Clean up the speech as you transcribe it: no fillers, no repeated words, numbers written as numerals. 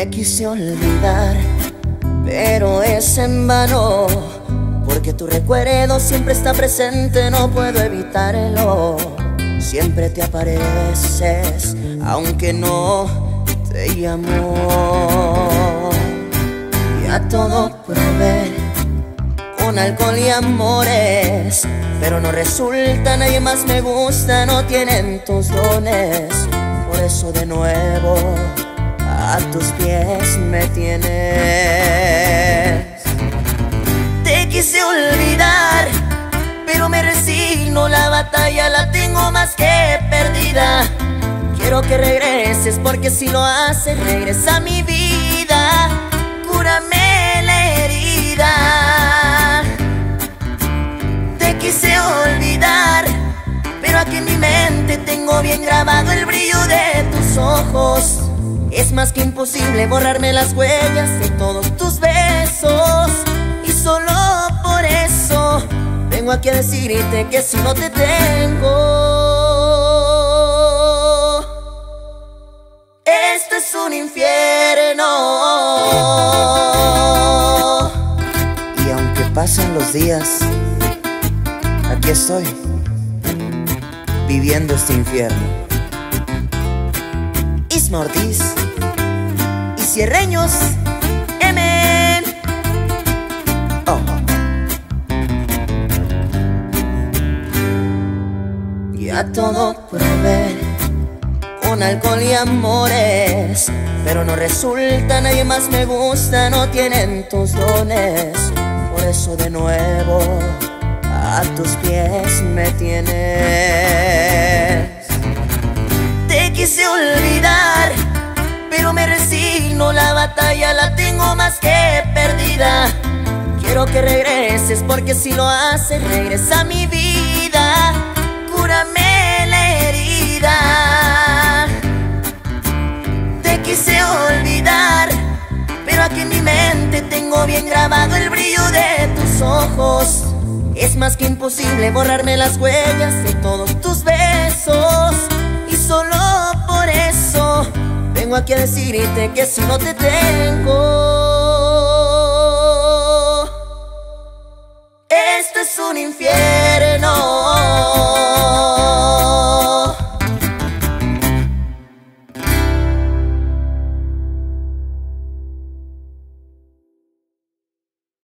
quise olvidar, pero es en vano, porque tu recuerdo siempre está presente, no puedo evitarlo. Siempre te apareces, aunque no te llamo. Ya todo probé con alcohol y amores, pero no resulta, nadie más me gusta, no tienen tus dones. Por eso de nuevo a tus pies me tienes. Te quise olvidar, pero me resigno, la batalla la tengo más que perdida. Quiero que regreses, porque si lo haces, regresa a mi vida. Cúrame la herida. Te quise olvidar, pero aquí en mi mente tengo bien grabado el brillo de tus ojos. Es más que imposible borrarme las huellas de todos tus besos. Y solo por eso vengo aquí a decirte que si no te tengo, esto es un infierno. Y aunque pasan los días, aquí estoy, viviendo este infierno. Isma Ortiz y Cierreños, Emen. Oh. Ya todo probé con alcohol y amores, pero no resulta, nadie más me gusta, no tienen tus dones. Por eso de nuevo a tus pies me tienes. Te quise olvidar, pero me resigno, la batalla la tengo más que perdida. Quiero que regreses, porque si lo haces, regresa a mi vida. Cúrame la herida. Te quise olvidar, pero aquí en mi mente tengo bien grabado el brillo de tus ojos. Es más que imposible borrarme las huellas de todos tus besos. Y solo por eso vengo aquí a decirte que si no te tengo, esto es un infierno.